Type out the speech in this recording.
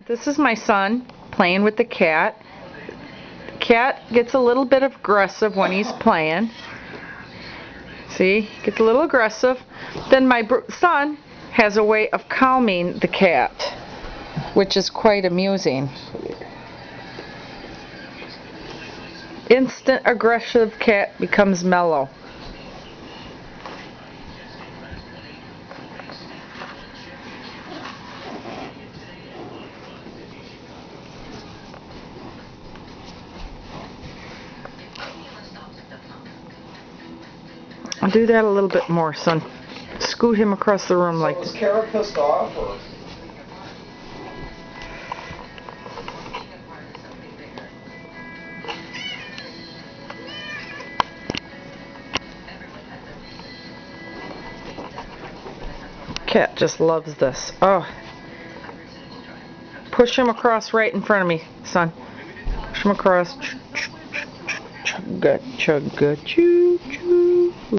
This is my son playing with the cat. The cat gets a little bit aggressive when he's playing. See, gets a little aggressive. Then my son has a way of calming the cat, which is quite amusing. Instant aggressive cat becomes mellow. I'll do that a little bit more, son. Scoot him across the room like this. Was Kara pissed off, or? Cat just loves this. Oh. Push him across right in front of me, son. Push him across. Chugga, chugga, choo, choo.